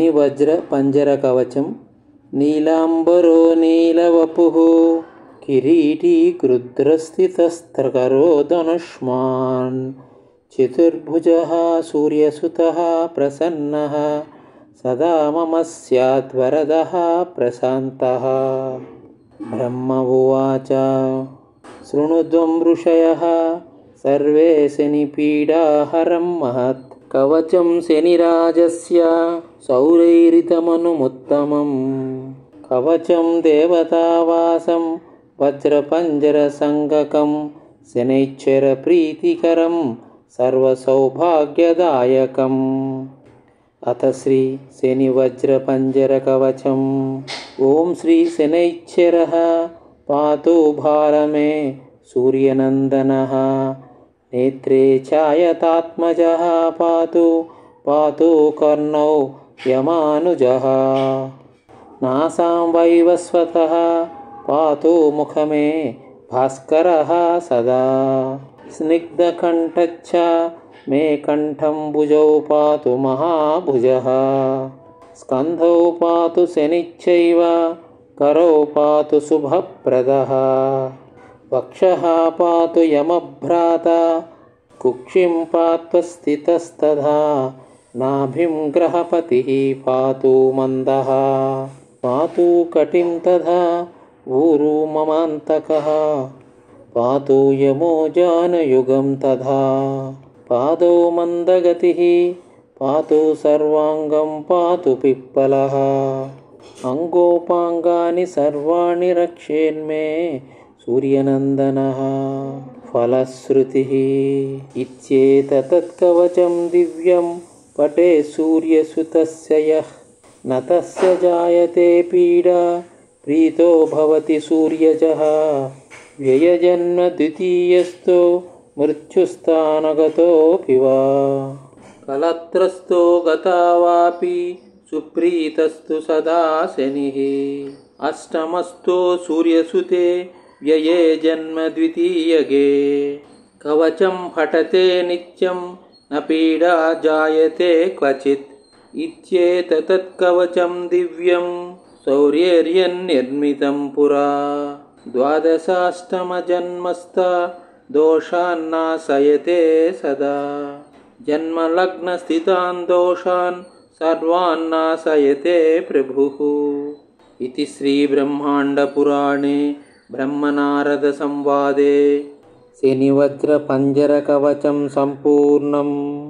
शनिवज्रपञ्जरकवचं नीलाम्बरो नीलवपुः किरीटी गृध्रस्थितस्त्रकरो धनुष्मान् चतुर्भुजः सूर्यसुतः प्रसन्नः सदा मम स्याद्वरदः प्रशान्तः। ब्रह्म उवाच शृणुध्वं ऋषयः सर्वे शनिपीडाहरं महत् कवचं शनिराजस्य सौरैरितमनुमुत्तमम् कवचं देवतावासं वज्रपञ्जरसङ्गकं शनैश्चरप्रीतिकरं सर्वसौभाग्यदायकम्। अथ श्री शनिवज्रपञ्जरकवचम्। ॐ श्री शनैश्चरः पातु भारमे सूर्यनन्दनः नेत्रे चायतात्मजः पातु पातु कर्णौ यमानुजः नासां वैवस्वतः पातु मुखमे भास्करः सदा स्निग्धकण्ठच्च मे कण्ठं भुजौ पातु महाभुजः स्कन्धौ पातु शनिश्चैव करौ पातु शुभप्रदः वक्षः पातु यमभ्राता कुक्षिं पात्व स्थितस्तथा नाभिं ग्रहपतिः पातु मन्दः पातु कटिं तथा ऊरु ममान्तकः पातु यमो जानयुगं तथा पादौ मन्दगतिः पातु सर्वाङ्गं पातु पिप्पलः अङ्गोपाङ्गानि सर्वाणि रक्षेन्मे सूर्यनन्दनः फलश्रुतिः इत्येतत्कवचं दिव्यं पटे सूर्यसुतस्य यः न तस्य जायते पीडा प्रीतो भवति सूर्यजः व्ययजन्म द्वितीयस्थो मृत्युस्थानगतोऽपि वा कलत्रस्थो गता वापि सुप्रीतस्तु सदा शनिः अष्टमस्थो सूर्यसुते व्यये जन्म द्वितीयगे कवचं पठते नित्यं न पीडा जायते क्वचित् इत्येतत्कवचं दिव्यं शौर्यैर्यन्निर्मितं पुरा द्वादशाष्टमजन्मस्था दोषान्नाशयते सदा जन्मलग्नस्थितान् दोषान् सर्वान्नाशयते प्रभुः। इति श्रीब्रह्माण्डपुराणे ब्रह्मनारदसंवादे शनिवज्रपञ्जरकवचं सम्पूर्णम्।